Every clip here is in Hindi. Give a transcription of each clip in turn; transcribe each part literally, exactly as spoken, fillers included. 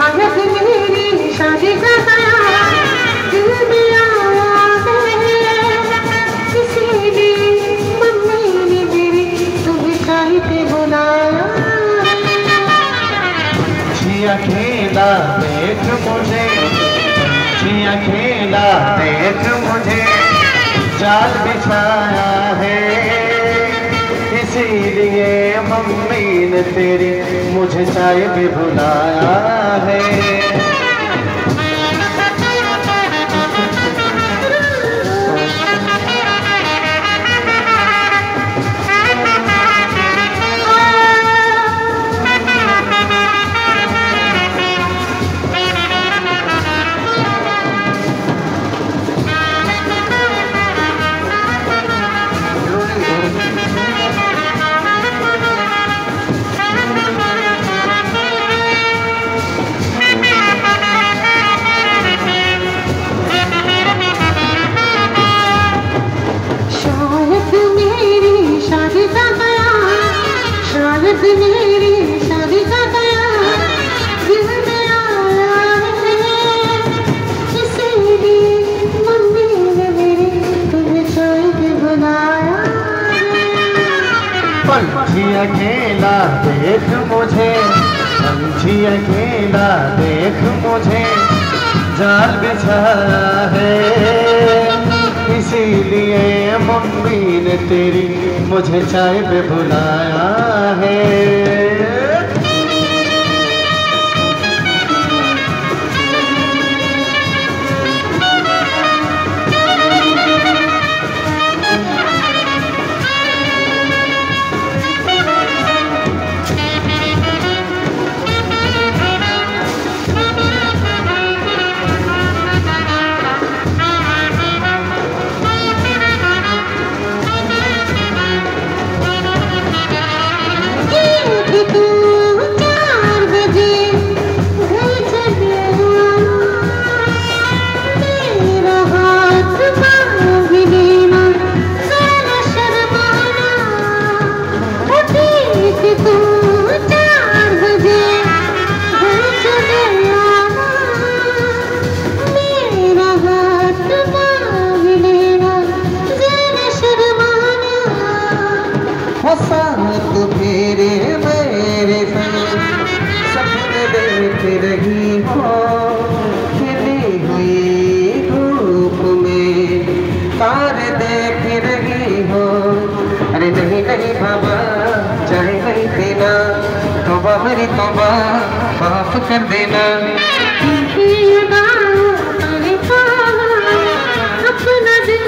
शायद मेरी शादी का गया दिल में आया है, इसीलिए मम्मी ने मेरी तुम्हें चाय पे बुलाया। अकेला देख मुझे, अकेला देख मुझे, जाल बिछाया है, इसीलिए मम्मी ने तेरी मुझे चाय पे बुलाया है। मेरी शादी का गया दिल में आया है, इसीलिए मम्मी ने मेरी तुम्हें चाय पे बुलाया। पंछी अकेला देख मुझे, पंछी अकेला देख मुझे, जाल बिछाया है, इसीलिए मम्मी ने तेरी मुझे चाय पे बुलाया है। साथ फेरे मेरे संग सपने देख रही हो, खिली हुई धूप में तारे देख रही हो। अरे नहीं नहीं बाबा चाहे नहीं देना, तौबा मेरी तौबा माफ कर देना। अपना दिल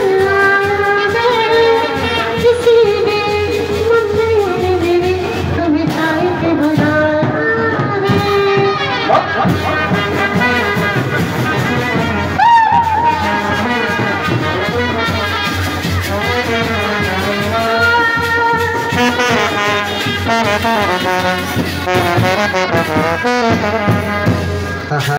Ha ha.